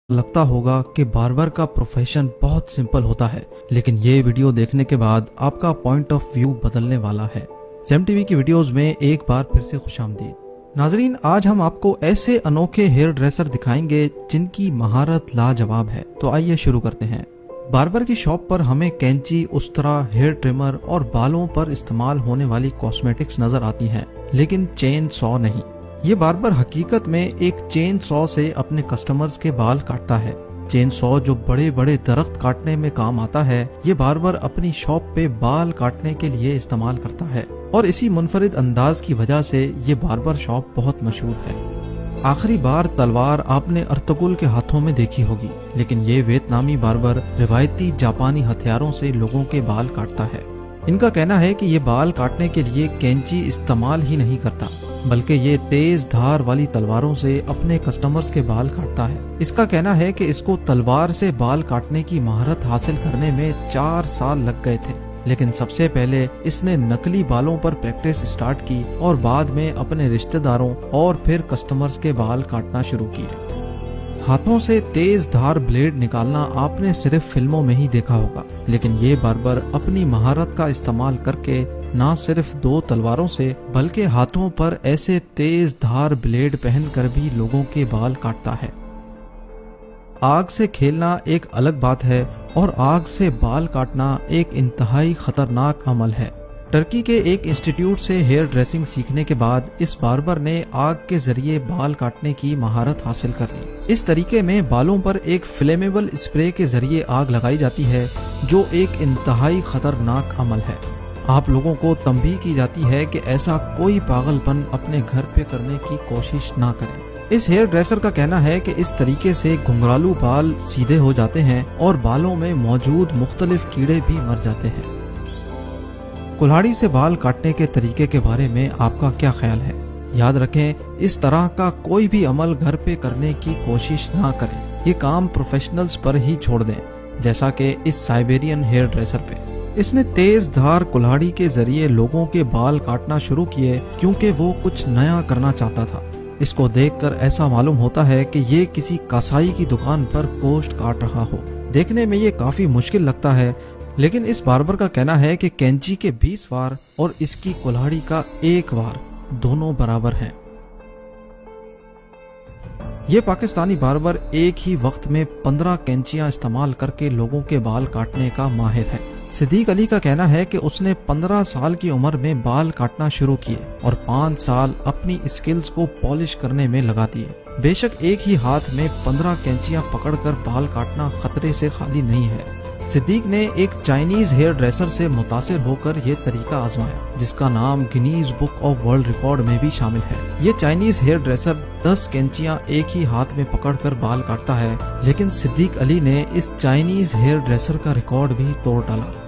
लगता होगा कि बार्बर का प्रोफेशन बहुत सिंपल होता है, लेकिन ये वीडियो देखने के बाद आपका पॉइंट ऑफ व्यू बदलने वाला है। सैम टीवी की वीडियोस में एक बार फिर से खुशामदीद। नाजरीन, आज हम आपको ऐसे अनोखे हेयर ड्रेसर दिखाएंगे जिनकी महारत लाजवाब है। तो आइए शुरू करते हैं। बार्बर की शॉप पर हमें कैंची, उस्तरा, हेयर ट्रिमर और बालों पर इस्तेमाल होने वाली कॉस्मेटिक्स नजर आती हैं, लेकिन चेन सॉ नहीं। ये बार्बर हकीकत में एक चेन सॉ से अपने कस्टमर्स के बाल काटता है। चेन सॉ जो बड़े बड़े दरख्त काटने में काम आता है, ये बार्बर अपनी शॉप पे बाल काटने के लिए इस्तेमाल करता है और इसी मुनफरिद अंदाज की वजह से ये बार्बर शॉप बहुत मशहूर है। आखिरी बार तलवार आपने अर्तुगरुल के हाथों में देखी होगी, लेकिन ये वियतनामी बार्बर रिवायती जापानी हथियारों से लोगों के बाल काटता है। इनका कहना है कि ये बाल काटने के लिए कैंची इस्तेमाल ही नहीं करता, बल्कि ये तेज धार वाली तलवारों से अपने कस्टमर्स के बाल काटता है। इसका कहना है कि इसको तलवार से बाल काटने की महारत हासिल करने में 4 साल लग गए थे, लेकिन सबसे पहले इसने नकली बालों पर प्रैक्टिस स्टार्ट की और बाद में अपने रिश्तेदारों और फिर कस्टमर्स के बाल काटना शुरू किए। हाथों से तेज धार ब्लेड निकालना आपने सिर्फ फिल्मों में ही देखा होगा, लेकिन ये बार्बर अपनी महारत का इस्तेमाल करके ना सिर्फ 2 तलवारों से बल्कि हाथों पर ऐसे तेज धार ब्लेड पहनकर भी लोगों के बाल काटता है। आग से खेलना एक अलग बात है और आग से बाल काटना एक इंतहाई खतरनाक अमल है। टर्की के एक इंस्टीट्यूट से हेयर ड्रेसिंग सीखने के बाद इस बार्बर ने आग के जरिए बाल काटने की महारत हासिल कर ली। इस तरीके में बालों पर एक फ्लेमेबल स्प्रे के जरिए आग लगाई जाती है, जो एक इंतहाई खतरनाक अमल है। आप लोगों को तंबीह की जाती है कि ऐसा कोई पागलपन अपने घर पे करने की कोशिश ना करें। इस हेयर ड्रेसर का कहना है कि इस तरीके से घुंघरालू बाल सीधे हो जाते हैं और बालों में मौजूद मुख्तलिफ कीड़े भी मर जाते हैं। कुल्हाड़ी से बाल काटने के तरीके के बारे में आपका क्या ख्याल है? याद रखें, इस तरह का कोई भी अमल घर पे करने की कोशिश ना करें। ये काम प्रोफेशनल्स पर ही छोड़ दें, जैसा कि इस साइबेरियन हेयर ड्रेसर पे। इसने तेज धार कुल्हाड़ी के जरिए लोगों के बाल काटना शुरू किए क्योंकि वो कुछ नया करना चाहता था। इसको देखकर ऐसा मालूम होता है कि ये किसी कसाई की दुकान पर गोश्त काट रहा हो। देखने में ये काफी मुश्किल लगता है, लेकिन इस बार्बर का कहना है कि कैंची के 20 वार और इसकी कुल्हाड़ी का 1 वार दोनों बराबर हैं। ये पाकिस्तानी बार्बर एक ही वक्त में 15 कैंचियां इस्तेमाल करके लोगों के बाल काटने का माहिर है। सिद्दीक अली का कहना है कि उसने 15 साल की उम्र में बाल काटना शुरू किए और 5 साल अपनी स्किल्स को पॉलिश करने में लगा दिए। बेशक एक ही हाथ में 15 कैंचियां पकड़कर बाल काटना खतरे से खाली नहीं है। सिद्दीक ने एक चाइनीज हेयर ड्रेसर से मुतासिर होकर यह तरीका आजमाया, जिसका नाम Guinness book of world record में भी शामिल है। ये चाइनीज हेयर ड्रेसर 10 कैंचियां एक ही हाथ में पकड़कर बाल काटता है, लेकिन सिद्दीक अली ने इस चाइनीज हेयर ड्रेसर का रिकॉर्ड भी तोड़ डाला।